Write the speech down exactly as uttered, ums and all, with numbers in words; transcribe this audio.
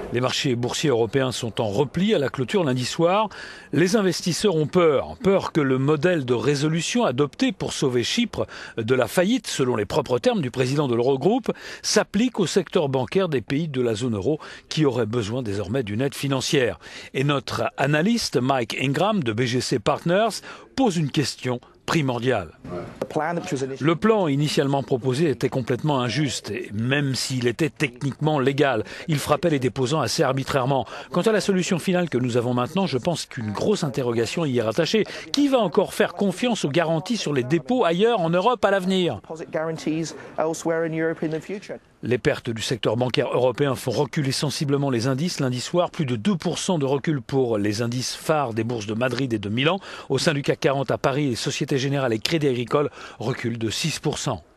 Les marchés boursiers européens sont en repli à la clôture lundi soir. Les investisseurs ont peur, peur que le modèle de résolution adopté pour sauver Chypre de la faillite, selon les propres termes du président de l'Eurogroupe, s'applique au secteur bancaire des pays de la zone euro qui auraient besoin désormais d'une aide financière. Et notre analyste Mike Ingram de B G C Partners pose une question primordial. Le plan initialement proposé était complètement injuste, et même s'il était techniquement légal, il frappait les déposants assez arbitrairement. Quant à la solution finale que nous avons maintenant, je pense qu'une grosse interrogation y est rattachée. Qui va encore faire confiance aux garanties sur les dépôts ailleurs en Europe à l'avenir ? Les pertes du secteur bancaire européen font reculer sensiblement les indices lundi soir, plus de deux pour cent de recul pour les indices phares des bourses de Madrid et de Milan. Au sein du C A C quarante à Paris, les Sociétés Générales et Crédit Agricole reculent de six pour cent.